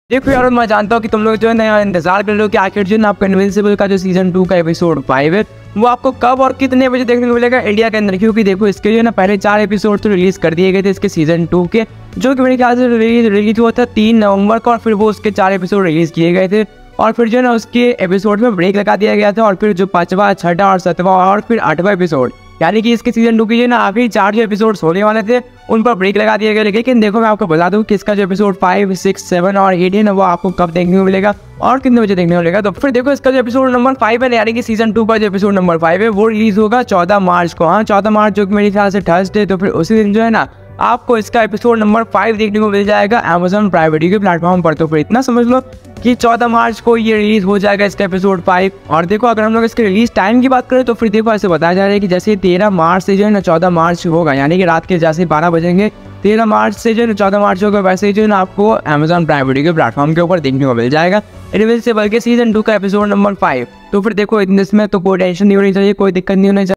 देखो यार, मैं जानता हूँ कि तुम लोग जो है ना इंतजार कर रहे हो कि आखिर जो है ना आपका इनविंसिबल का जो सीजन 2 का एपिसोड 5 है वो आपको कब और कितने बजे देखने को मिलेगा इंडिया के अंदर। क्योंकि देखो इसके जो है ना पहले 4 एपिसोड तो रिलीज कर दिए गए थे इसके सीजन 2 के, जो कि मेरे ख्याल से रिलीज हुआ था 3 नवंबर को, और फिर वो उसके 4 एपिसोड रिलीज किए गए थे। और फिर जो है ना उसके एपिसोड में ब्रेक लगा दिया गया था, और फिर जो 5वां 6वां और 7वां और फिर 8वां एपिसोड, यानी कि इसके सीजन 2 की जो है ना आखिरी 4 जो एपिसोड होने वाले थे उन पर ब्रेक लगा दिया गया। लेकिन देखो मैं आपको बता दूं कि इसका जो एपिसोड 5, 6, 7 और 8 है ना वो आपको कब देखने को मिलेगा और कितने बजे देखने को मिलेगा। तो फिर देखो इसका जो एपिसोड नंबर 5 है, यानी कि सीजन 2 का जो एपिसोड नंबर 5 है वो रिलीज होगा 14 मार्च को। हाँ, 14 मार्च, जो कि मेरे ख्याल से थर्सडे। तो फिर उसी दिन जो है ना आपको इसका एपिसोड नंबर 5 देखने को मिल जाएगा Amazon प्राइम वीडियो के प्लेटफॉर्म पर। तो फिर इतना समझ लो कि 14 मार्च को ये रिलीज हो जाएगा इसका एपिसोड 5। और देखो अगर हम लोग इसके रिलीज टाइम की बात करें तो फिर देखो ऐसे बताया जा रहा है कि जैसे 13 मार्च से जो है ना 14 मार्च होगा, यानी कि रात के जैसे 12 बजेंगे 13 मार्च से जो है ना 14 मार्च होगा, वैसे ही जो है ना आपको Amazon प्राइम वीडियो के प्लेटफॉर्म के ऊपर देखने को मिल जाएगा इनविंसिबल के सीजन 2 का एपिसोड नंबर 5। तो फिर देखो इसमें तो कोई टेंशन नहीं होनी चाहिए, कोई दिक्कत नहीं होनी चाहिए।